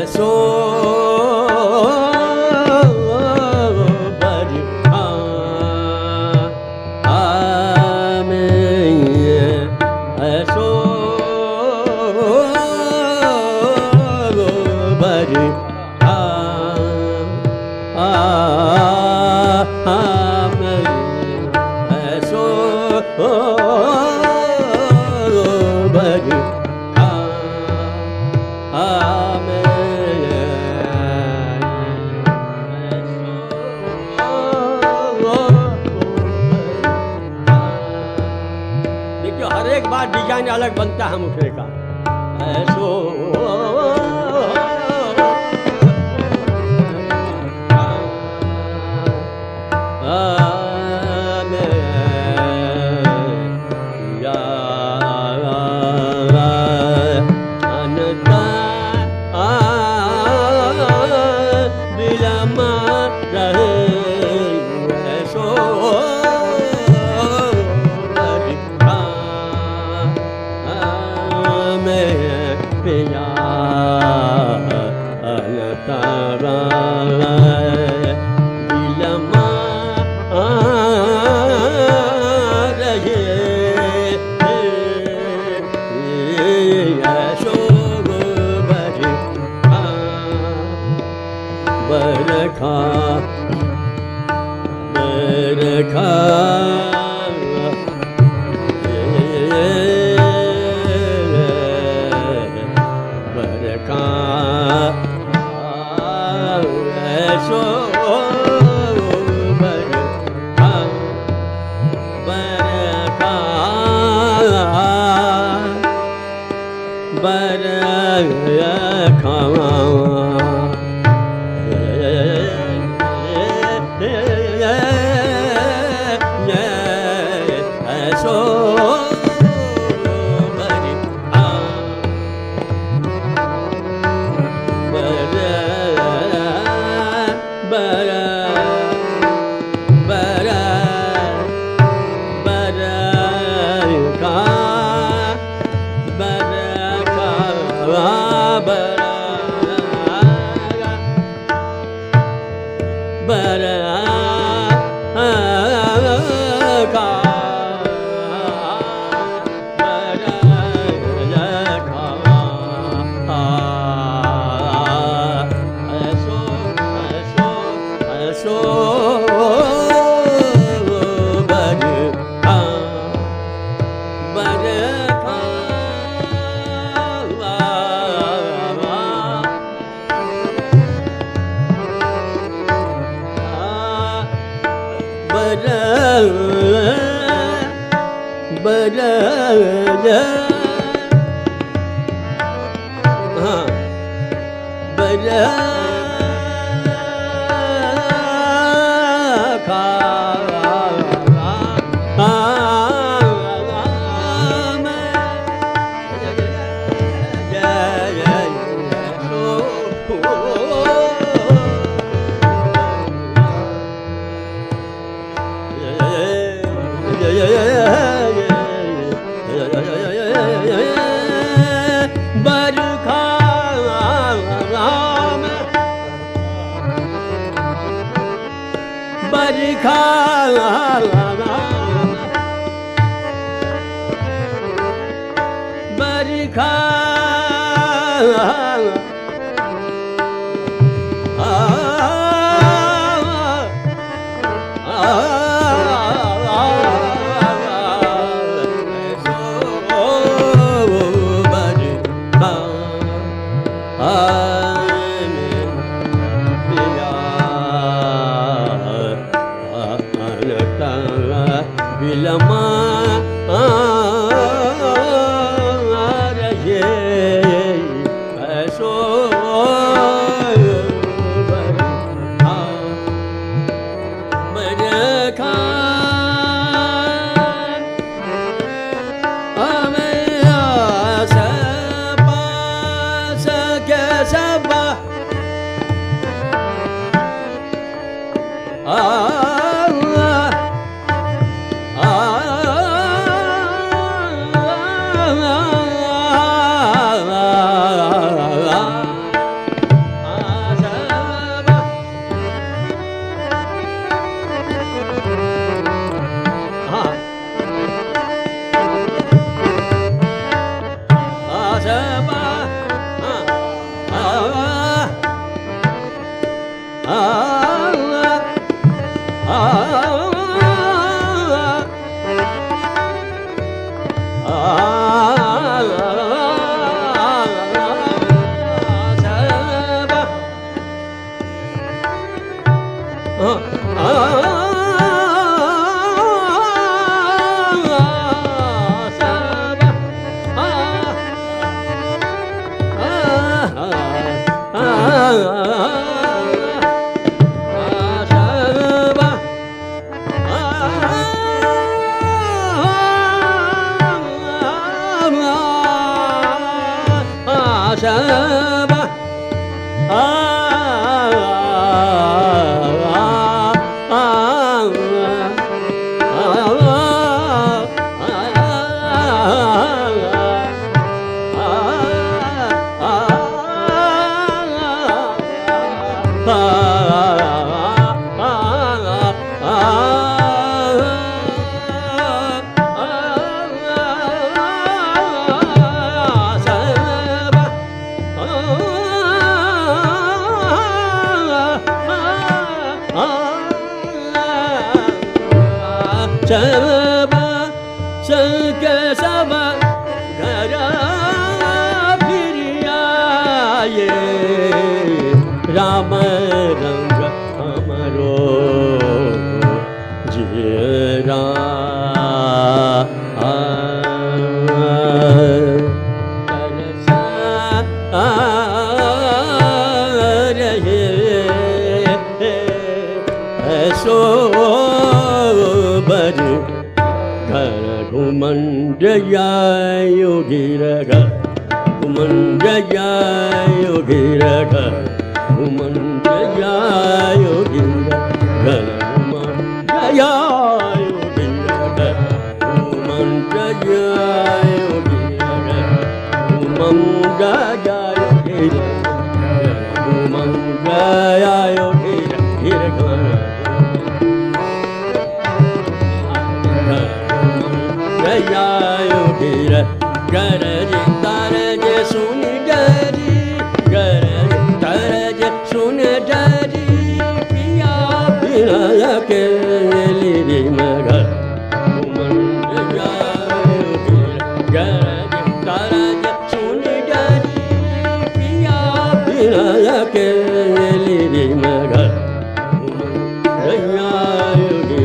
ऐसो डिजाइन अलग बनता है मुखड़े का। ऐसो so राम रंग हमरो जीरा सो बर घर घुमंड योगी घर घुमंड योगी घर घुमंड योगी घर घुमंड योगी घर घुमंड योगी घर घुमंड योगी घुमंड योगी घर योगी गर तरज सुन डरी गर तरज सुन डरी पिया बिना के ली मगर घुमंड योगी गर तरज सुन डरी पिया बिना के ली मगर घुमंड योगी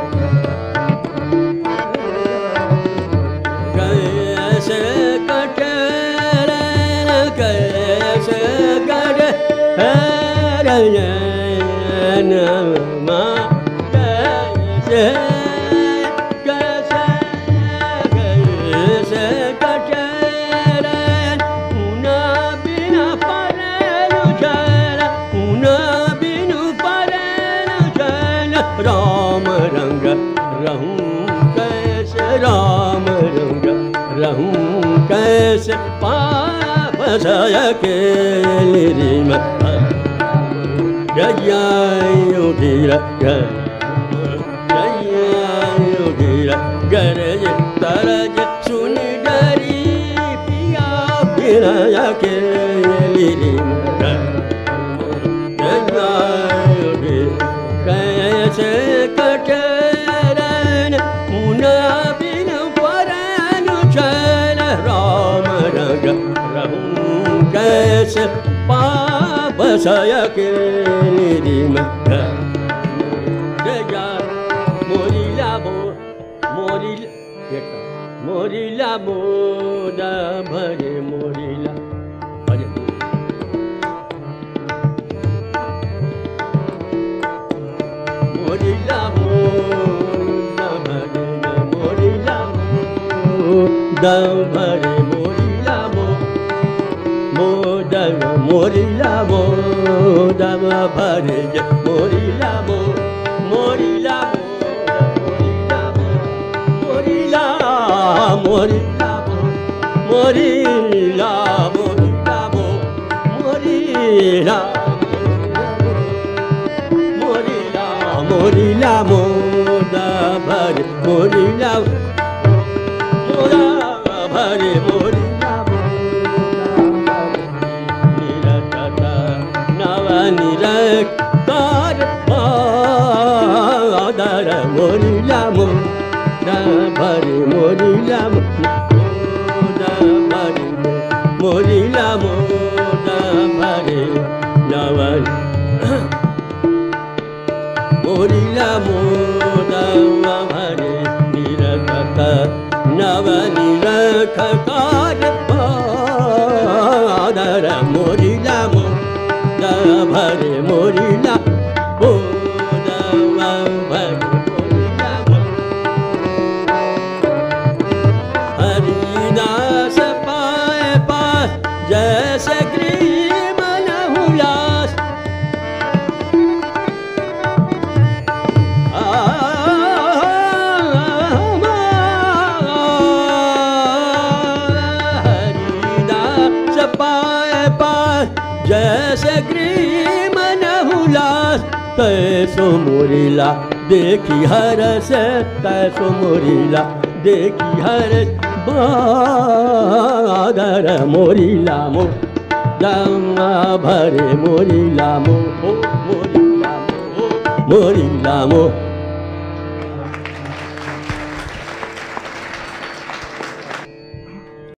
राम रंग रहूं कैसे राम रंग रहूं कैसे पाप के लिम जय योगी योगी गर तरज सुन डरी पिया बिना के लिम योगी कैसे कटरन मुना बिन परन चल राम रंग रहूं कैसे पाप के निरिम जया मोरिला मोरिला मोदा भरे मोरिला मोरिला मोदा भरे मोरिला मोदा भरे मोरिला मोदा मोरिला मोदा भरे मोरिला मोरिला मोरिला मोरिला मोरिला मोरिला मोरिला मोरिला मोदा भरे मोरिला मोदा भरे मोरिला निरकता नव निरकार पादर मोरिला मोदा भरे मोरिला मोदा भरे मोरिला मोदा भरे नव मोरिला मोदा भरे निरकत नव निरखकार पादर मोरिला मोदा जैसे ग्रीव मन उल्लास हरिदास पाए पास जैसे ग्रीव मन उल्लास तैसो मोरीला देखी हरस तैसो मोरीला देखी हरस बादर मोरीला मो दामा भरे मोरीला मो मोरीला मो मोरीला मो